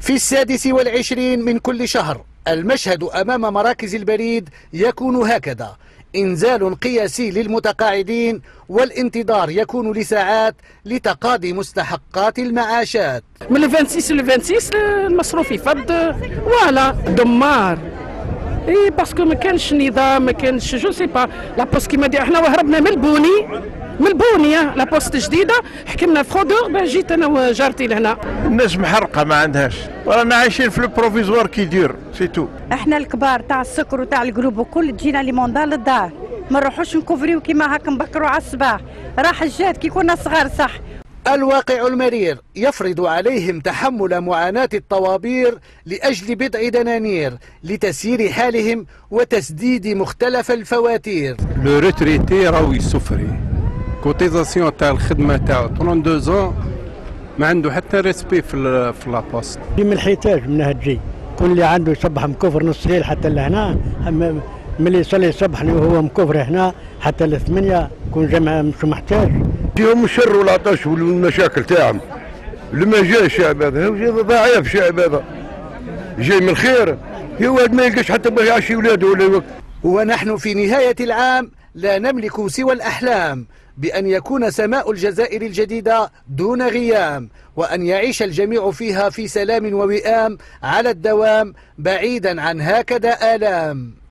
في 26 من كل شهر المشهد أمام مراكز البريد يكون هكذا: إنزال قياسي للمتقاعدين، والانتظار يكون لساعات لتقاضي مستحقات المعاشات. من ال 26 ل 26 المصروف يفض، فوالا دمار. اي باسكو ما كانش نظام، ما كانش جو سي با لا بوست كيما دي. احنا وهربنا من البونيه لا بوست جديده، حكمنا فرودور باش جيت انا وجارتي لهنا. الناس محرقه ما عندهاش، ورانا عايشين في البروفيزوار كي يدير سي تو. احنا الكبار تاع السكر وتاع القلوب وكل تجينا لي موندال للدار، ما نروحوش نكوفريو كيما هاك نبكروا على الصباح، راح الجهد كي كنا صغار صح. الواقع المرير يفرض عليهم تحمل معاناة الطوابير لأجل بضع دنانير لتسيير حالهم وتسديد مختلف الفواتير. لو ريتريتي راهو يسفري كوتيزاسيون تاع الخدمه تاعو 32 ما عنده حتى ريسبي في لابوست. من الحيتاج منها تجي، كل اللي عنده يصبح مكفر نص الليل حتى لهنا، ملي يصلي الصبح وهو مكفر هنا حتى ل8 يكون جمع مش محتاج. فيهم الشر والعطش والمشاكل تاعهم. لما جاء الشعب هذا ضعيف، الشعب هذا جاي من الخير، يواد ما يلقاش حتى باش يعشي ولاده ولا يوقف. ونحن في نهاية العام لا نملك سوى الأحلام بأن يكون سماء الجزائر الجديدة دون غيام، وأن يعيش الجميع فيها في سلام ووئام على الدوام بعيدا عن هكذا آلام.